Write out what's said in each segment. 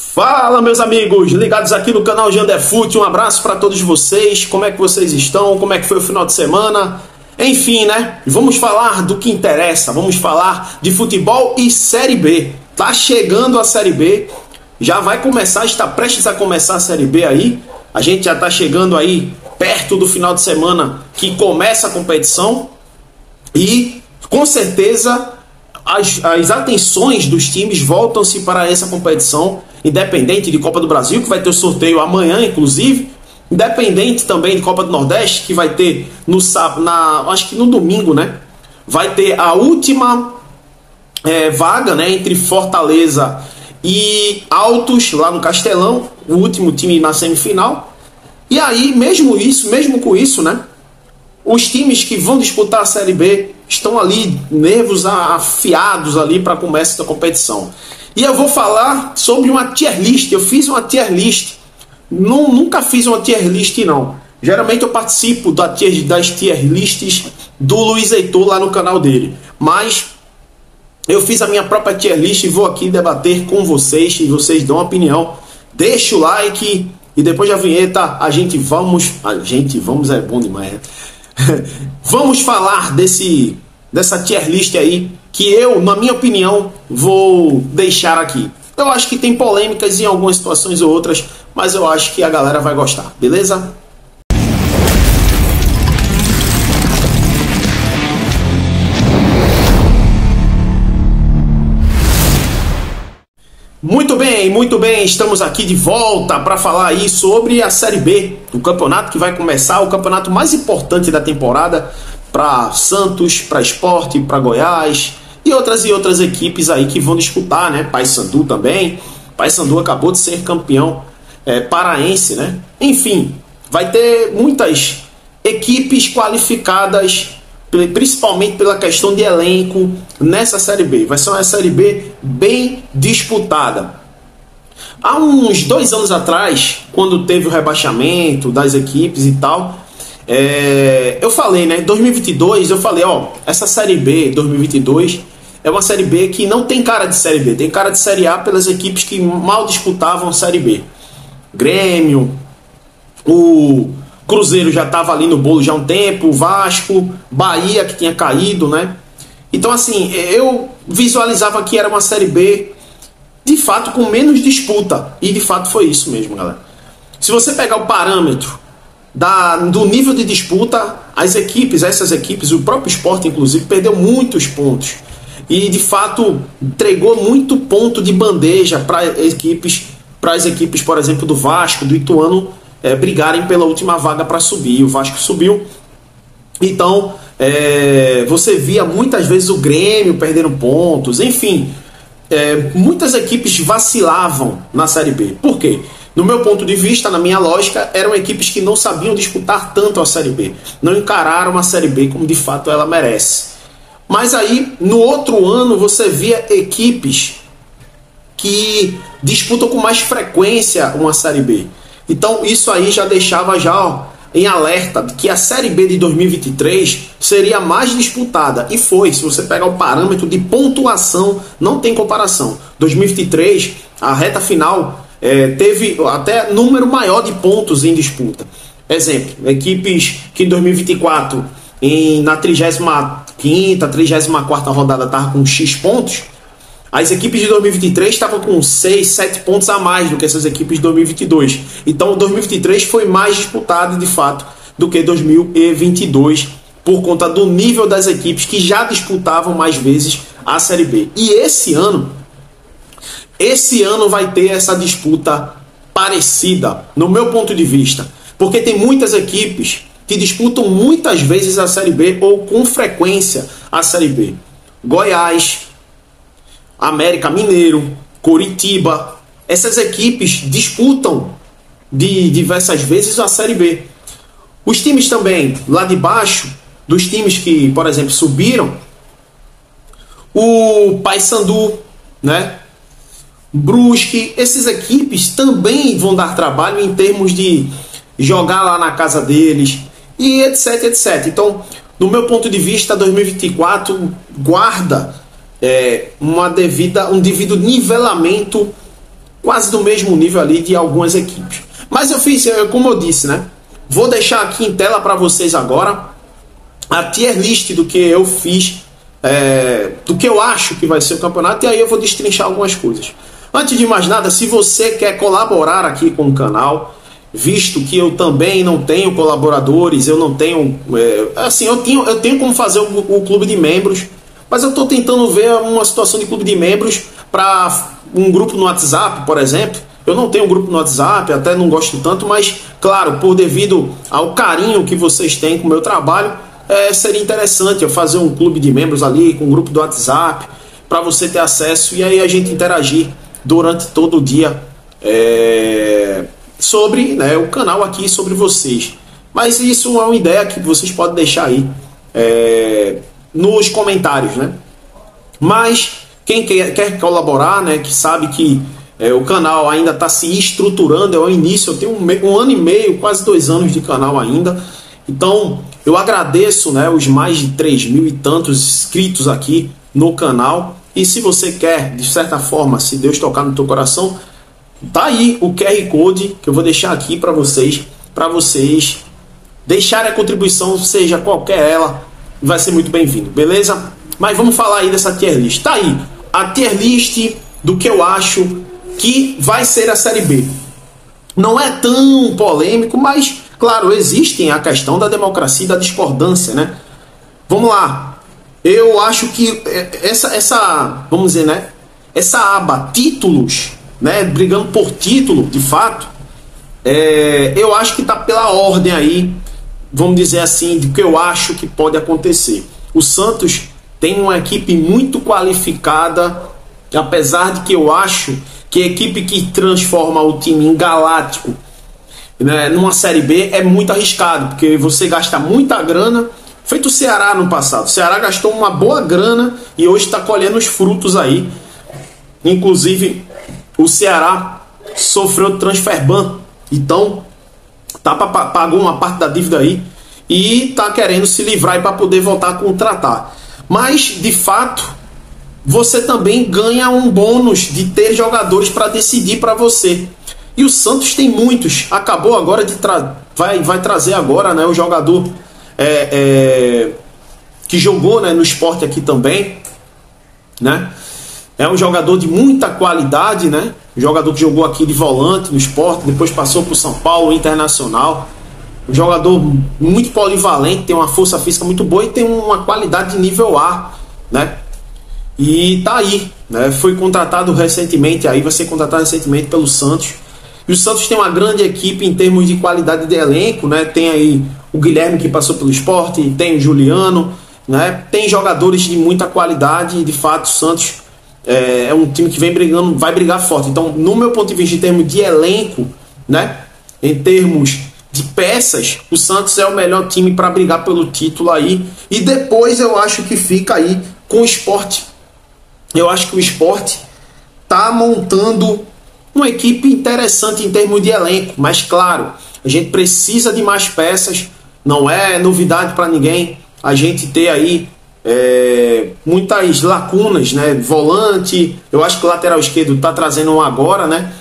Fala, meus amigos, ligados aqui no canal Janderfute. Um abraço para todos vocês. Como é que vocês estão? Como é que foi o final de semana? Enfim, né? Vamos falar do que interessa. Vamos falar de futebol e Série B. Tá chegando a Série B. Já vai começar, está prestes a começar a Série B aí. A gente já tá chegando aí perto do final de semana que começa a competição. E, com certeza, as atenções dos times voltam-se para essa competição, independente de Copa do Brasil, que vai ter o sorteio amanhã, inclusive, independente também de Copa do Nordeste, que vai ter acho que no domingo, né? Vai ter a última vaga, né, entre Fortaleza e Altos, lá no Castelão, o último time na semifinal. E aí, mesmo com isso, né? Os times que vão disputar a Série B estão ali, nervos afiados ali para começo da competição. E eu vou falar sobre uma tier list. Eu fiz uma tier list. Nunca fiz uma tier list, não. Geralmente eu participo das tier lists do Luiz Heitor lá no canal dele. Mas eu fiz a minha própria tier list e vou aqui debater com vocês. E vocês dão uma opinião. Deixa o like e depois da vinheta a gente vamos é bom demais, né? Vamos falar dessa tier list aí, que eu, na minha opinião, vou deixar aqui. Eu acho que tem polêmicas em algumas situações ou outras, mas eu acho que a galera vai gostar, beleza? Muito bem, estamos aqui de volta para falar aí sobre a Série B, o campeonato que vai começar, o campeonato mais importante da temporada para Santos, para Sport, para Goiás e outras equipes aí que vão disputar, né? Paysandu também, Paysandu acabou de ser campeão paraense, né? Enfim, vai ter muitas equipes qualificadas, principalmente pela questão de elenco nessa Série B. Vai ser uma Série B bem disputada. Há uns 2 anos atrás, quando teve o rebaixamento das equipes e tal, eu falei, né, 2022, eu falei, essa Série B 2022 é uma Série B que não tem cara de Série B, tem cara de Série A pelas equipes que mal disputavam a Série B. Grêmio, o Cruzeiro já estava ali no bolo já há um tempo, o Vasco, Bahia que tinha caído, né? Então assim, eu visualizava que era uma Série B de fato com menos disputa, e de fato foi isso mesmo, galera. Se você pegar o parâmetro do nível de disputa, essas equipes, o próprio Sport inclusive, perdeu muitos pontos, e de fato entregou muito ponto de bandeja para as equipes, por exemplo, do Vasco, do Ituano, brigarem pela última vaga para subir. O Vasco subiu, então você via muitas vezes o Grêmio perdendo pontos, enfim, muitas equipes vacilavam na Série B. Por quê? No meu ponto de vista, na minha lógica, eram equipes que não sabiam disputar tanto a Série B, não encararam a Série B como de fato ela merece. Mas aí, no outro ano, você via equipes que disputam com mais frequência uma Série B. Então isso aí já deixava em alerta que a Série B de 2023 seria mais disputada. E foi, se você pegar o parâmetro de pontuação, não tem comparação. 2023, a reta final, teve até número maior de pontos em disputa. Exemplo, equipes que em 2024, na 35ª, 34ª rodada estavam com X pontos, as equipes de 2023 estavam com 6, 7 pontos a mais do que essas equipes de 2022. Então, 2023 foi mais disputado, de fato, do que 2022, por conta do nível das equipes que já disputavam mais vezes a Série B. E esse ano vai ter essa disputa parecida, no meu ponto de vista, porque tem muitas equipes que disputam muitas vezes a Série B ou com frequência a Série B. Goiás, América Mineiro, Coritiba, essas equipes disputam de diversas vezes a Série B. Os times também lá de baixo, dos times que, por exemplo, subiram, o Paysandu, né? Brusque, essas equipes também vão dar trabalho em termos de jogar lá na casa deles e etc, etc. Então, no meu ponto de vista, 2024 guarda um devido nivelamento quase do mesmo nível ali de algumas equipes. Mas eu fiz, como eu disse, né? Vou deixar aqui em tela para vocês agora a tier list do que eu fiz, do que eu acho que vai ser o campeonato, e aí eu vou destrinchar algumas coisas. Antes de mais nada, se você quer colaborar aqui com o canal, visto que eu também não tenho colaboradores, eu não tenho, assim, eu tenho como fazer o clube de membros, mas eu estou tentando ver uma situação de clube de membros para um grupo no WhatsApp, por exemplo. Eu não tenho um grupo no WhatsApp, até não gosto tanto, mas, claro, por devido ao carinho que vocês têm com o meu trabalho, seria interessante eu fazer um clube de membros ali, com um grupo do WhatsApp, para você ter acesso e aí a gente interagir durante todo o dia sobre, né, o canal aqui, sobre vocês. Mas isso é uma ideia que vocês podem deixar aí nos comentários, né? Mas quem quer colaborar, né, que sabe que o canal ainda está se estruturando, é o início, eu tenho um ano e meio, quase 2 anos de canal ainda. Então eu agradeço, né, os mais de 3.000 e tantos inscritos aqui no canal. E se você quer, de certa forma, se Deus tocar no teu coração, tá aí o QR Code que eu vou deixar aqui para vocês deixarem a contribuição, seja qualquer ela, vai ser muito bem-vindo, beleza? Mas vamos falar aí dessa tier list. Tá aí a tier list do que eu acho que vai ser a Série B. Não é tão polêmico, mas, claro, existem a questão da democracia e da discordância, né? Vamos lá. Eu acho que vamos dizer, né? Essa aba títulos, né? Brigando por título, de fato, eu acho que tá pela ordem aí, vamos dizer assim, do que eu acho que pode acontecer. O Santos tem uma equipe muito qualificada, apesar de que eu acho que a equipe que transforma o time em galáctico, né, numa Série B é muito arriscado, porque você gasta muita grana, feito o Ceará no passado. O Ceará gastou uma boa grana e hoje está colhendo os frutos aí. Inclusive, o Ceará sofreu transfer ban, então pagou uma parte da dívida aí e está querendo se livrar para poder voltar a contratar. Mas, de fato, você também ganha um bônus de ter jogadores para decidir para você. E o Santos tem muitos. Acabou agora de vai trazer agora, né, o jogador que jogou, né, no Sport aqui também, né? É um jogador de muita qualidade, né? Um jogador que jogou aqui de volante no Sport, depois passou para o São Paulo Internacional. Um jogador muito polivalente, tem uma força física muito boa e tem uma qualidade de nível A, né? E tá aí, né? Foi contratado recentemente, aí vai ser contratado recentemente pelo Santos. E o Santos tem uma grande equipe em termos de qualidade de elenco, né? Tem aí o Guilherme, que passou pelo Sport, tem o Juliano, né? Tem jogadores de muita qualidade e, de fato, o Santos é um time que vem brigando, vai brigar forte. Então, no meu ponto de vista, em termos de elenco, né? Em termos de peças, o Santos é o melhor time para brigar pelo título aí. E depois eu acho que fica aí com o Sport. Eu acho que o Sport está montando uma equipe interessante em termos de elenco, mas claro, a gente precisa de mais peças, não é novidade para ninguém a gente ter aí muitas lacunas, né? Volante, eu acho que o lateral esquerdo está trazendo um agora, né?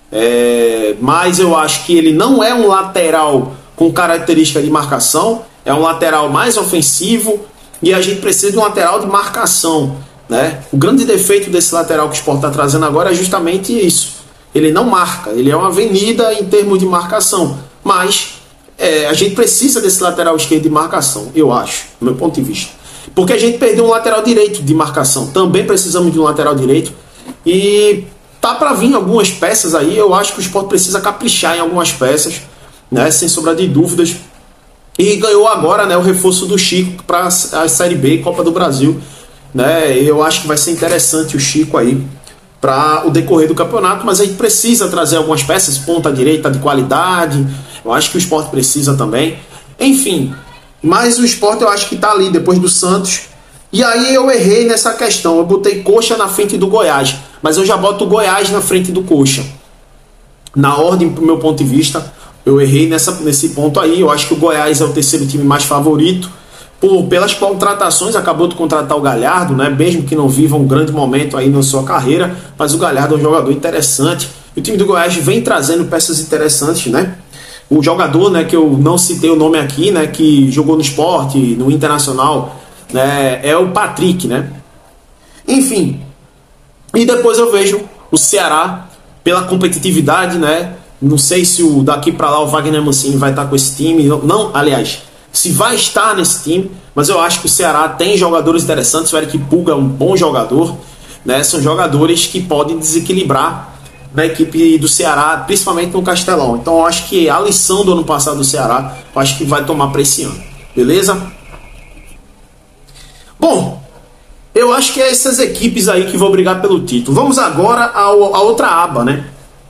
Mas eu acho que ele não é um lateral com característica de marcação, é um lateral mais ofensivo e a gente precisa de um lateral de marcação, né? O grande defeito desse lateral que o Sport está trazendo agora é justamente isso. Ele não marca, ele é uma avenida em termos de marcação, mas a gente precisa desse lateral esquerdo de marcação, eu acho, do meu ponto de vista. Porque a gente perdeu um lateral direito de marcação, também precisamos de um lateral direito e tá para vir algumas peças aí. Eu acho que o Sport precisa caprichar em algumas peças, né, sem sombra de dúvidas. E ganhou agora, né, o reforço do Chico para a Série B, Copa do Brasil, né? Eu acho que vai ser interessante o Chico aí para o decorrer do campeonato, mas a gente precisa trazer algumas peças, ponta direita de qualidade. Eu acho que o Sport precisa também. Enfim, mas o Sport eu acho que está ali depois do Santos. E aí eu errei nessa questão, eu botei Coxa na frente do Goiás, mas eu já boto o Goiás na frente do Coxa. Na ordem, do meu ponto de vista, eu errei nesse ponto aí. Eu acho que o Goiás é o terceiro time mais favorito, pelas contratações. Acabou de contratar o Galhardo, né? Mesmo que não viva um grande momento aí na sua carreira, mas o Galhardo é um jogador interessante. o time do Goiás vem trazendo peças interessantes, né? O jogador, né, que eu não citei o nome aqui, né, que jogou no Sport, no Internacional, né, é o Patrick, né? Enfim, e depois eu vejo o Ceará pela competitividade, né? Não sei se daqui para lá o Wagner Mancini vai estar com esse time, não, aliás, se vai estar nesse time, mas eu acho que o Ceará tem jogadores interessantes. O Eric Pulga é um bom jogador, né? São jogadores que podem desequilibrar na equipe do Ceará, principalmente no Castelão. Então eu acho que a lição do ano passado do Ceará, eu acho que vai tomar para esse ano, beleza? Bom, eu acho que é essas equipes aí que vão brigar pelo título. Vamos agora a outra aba, né?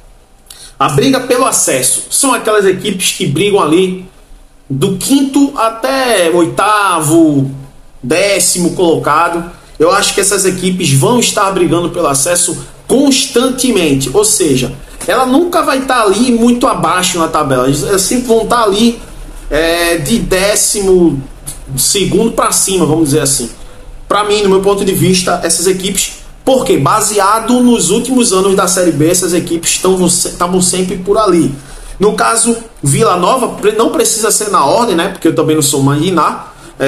A briga pelo acesso. São aquelas equipes que brigam ali do quinto até oitavo, décimo colocado. Eu acho que essas equipes vão estar brigando pelo acesso constantemente. Ou seja, ela nunca vai estar ali muito abaixo na tabela. Elas sempre vão estar ali de décimo segundo para cima, vamos dizer assim. Para mim, no meu ponto de vista, essas equipes, porque baseado nos últimos anos da Série B, essas equipes estavam sempre por ali. No caso, Vila Nova, não precisa ser na ordem, né? Porque eu também não sou Mandiná.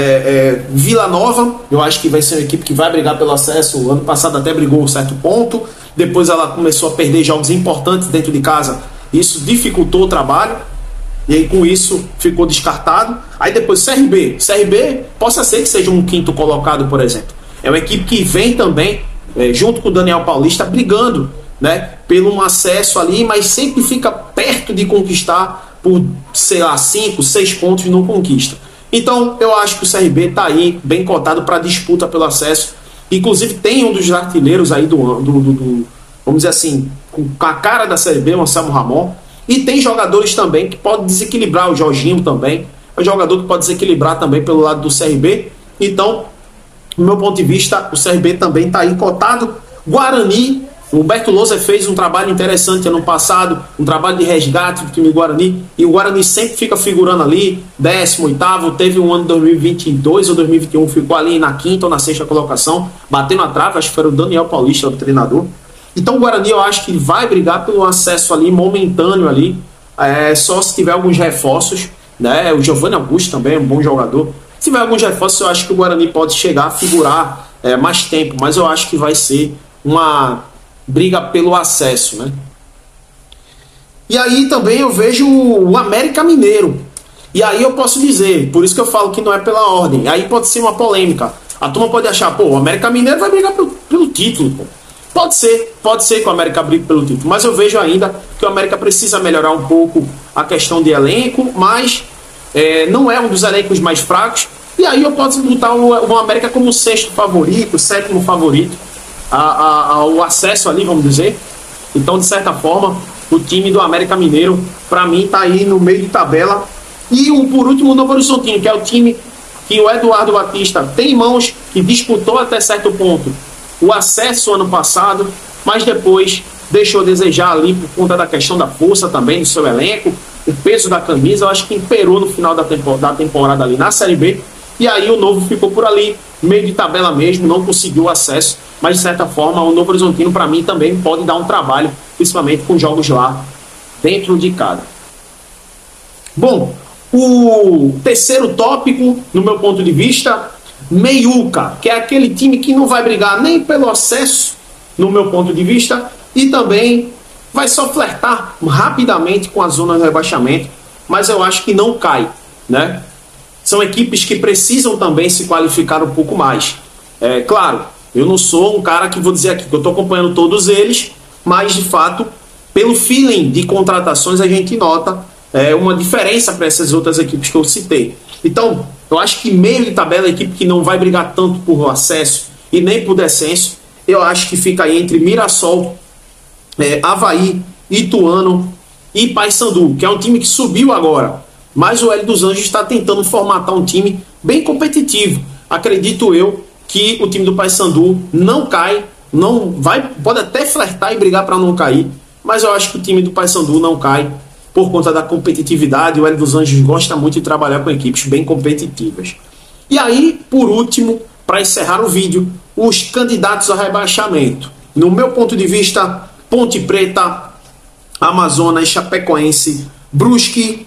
Vila Nova, eu acho que vai ser uma equipe que vai brigar pelo acesso. O ano passado até brigou um certo ponto. Depois ela começou a perder jogos importantes dentro de casa. Isso dificultou o trabalho. E aí com isso ficou descartado. Aí depois CRB, possa ser que seja um quinto colocado, por exemplo. É uma equipe que vem também, junto com o Daniel Paulista, brigando, né, pelo um acesso ali, mas sempre fica perto de conquistar por, sei lá, 5, 6 pontos não conquista. Então eu acho que o CRB está aí bem cotado para disputa pelo acesso. Inclusive tem um dos artilheiros aí vamos dizer assim, com a cara da Série B, o Anselmo Ramon. E tem jogadores também que podem desequilibrar, o Jorginho também é um jogador que pode desequilibrar também pelo lado do CRB. Então, do meu ponto de vista, o CRB também está aí cotado. Guarani, o Humberto Lousa fez um trabalho interessante ano passado, um trabalho de resgate do time do Guarani, e o Guarani sempre fica figurando ali, 18º, teve um ano de 2022 ou 2021, ficou ali na quinta ou na sexta colocação, batendo a trave, acho que foi o Daniel Paulista, o treinador. Então o Guarani eu acho que vai brigar pelo acesso ali, momentâneo ali, só se tiver alguns reforços, né? O Giovanni Augusto também é um bom jogador. Se tiver alguns reforços, eu acho que o Guarani pode chegar a figurar mais tempo, mas eu acho que vai ser uma briga pelo acesso, né? E aí também eu vejo o América Mineiro. E aí eu posso dizer, por isso que eu falo que não é pela ordem, aí pode ser uma polêmica. A turma pode achar, pô, o América Mineiro vai brigar pelo título, pô. Pode ser que o América brigue pelo título, mas eu vejo ainda que o América precisa melhorar um pouco a questão de elenco, mas não é um dos elencos mais fracos, e aí eu posso botar o América como sexto favorito, sétimo favorito, ao acesso ali, vamos dizer. Então, de certa forma, o time do América Mineiro, para mim, tá aí no meio de tabela. E por último, o Novo Horizontino, que é o time que o Eduardo Batista tem em mãos, que disputou até certo ponto o acesso ano passado, mas depois deixou a desejar ali por conta da questão da força também do seu elenco, o peso da camisa. Eu acho que imperou no final da temporada ali na Série B, e aí o Novo ficou por ali, meio de tabela mesmo, não conseguiu acesso, mas de certa forma o Novo Horizontino para mim também pode dar um trabalho, principalmente com jogos lá dentro de casa. Bom, o terceiro tópico, no meu ponto de vista, Meiuca, que é aquele time que não vai brigar nem pelo acesso, no meu ponto de vista, e também vai só flertar rapidamente com a zona de rebaixamento, mas eu acho que não cai, né? São equipes que precisam também se qualificar um pouco mais. Claro, eu não sou um cara que vou dizer aqui que eu estou acompanhando todos eles, mas de fato, pelo feeling de contratações, a gente nota uma diferença para essas outras equipes que eu citei. Então, eu acho que meio de tabela, a equipe que não vai brigar tanto por acesso e nem por descenso, eu acho que fica aí entre Mirassol, Avaí, Ituano e Paysandu, que é um time que subiu agora. Mas o Hélio dos Anjos está tentando formatar um time bem competitivo. Acredito eu que o time do Paysandu não cai, pode até flertar e brigar para não cair, mas eu acho que o time do Paysandu não cai por conta da competitividade. O Hélio dos Anjos gosta muito de trabalhar com equipes bem competitivas. E aí, por último, para encerrar o vídeo, os candidatos a rebaixamento. No meu ponto de vista, Ponte Preta, Amazonas, Chapecoense, Brusque,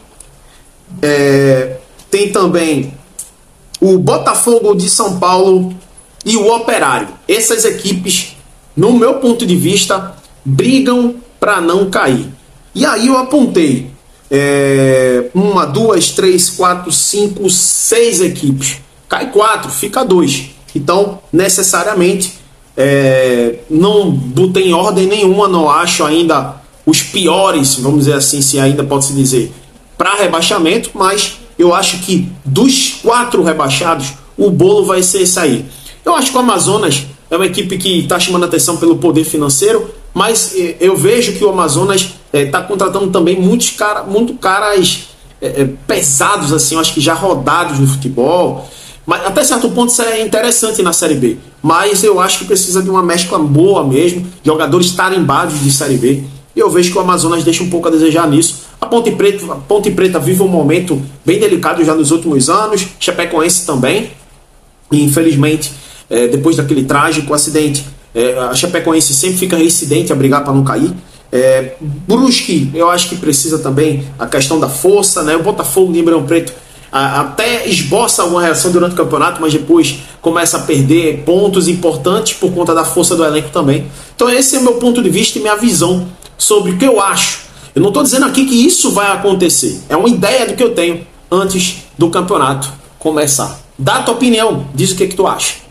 tem também o Botafogo de São Paulo e o Operário. Essas equipes, no meu ponto de vista, brigam para não cair. E aí eu apontei 1, 2, 3, 4, 5, 6 equipes. Cai 4, fica 2. Então, necessariamente, não botei em ordem nenhuma, não acho ainda os piores, vamos dizer assim, se ainda pode se dizer, para rebaixamento, mas eu acho que dos 4 rebaixados, o bolo vai ser esse aí. Eu acho que o Amazonas é uma equipe que está chamando atenção pelo poder financeiro, mas eu vejo que o Amazonas está contratando também muito caras pesados, assim, eu acho que já rodados no futebol. Mas até certo ponto isso é interessante na Série B, mas eu acho que precisa de uma mescla boa mesmo, jogadores tarimbados de Série B. E eu vejo que o Amazonas deixa um pouco a desejar nisso. A Ponte Preta vive um momento bem delicado já nos últimos anos, Chapecoense também, e infelizmente, depois daquele trágico acidente, a Chapecoense sempre fica reincidente a brigar para não cair. Brusque, eu acho que precisa também a questão da força, né? O Botafogo de Ribeirão Preto até esboça alguma reação durante o campeonato, mas depois começa a perder pontos importantes por conta da força do elenco também. Então esse é o meu ponto de vista e minha visão sobre o que eu acho. Eu não estou dizendo aqui que isso vai acontecer, é uma ideia do que eu tenho antes do campeonato começar. Dá a tua opinião, diz o que tu acha.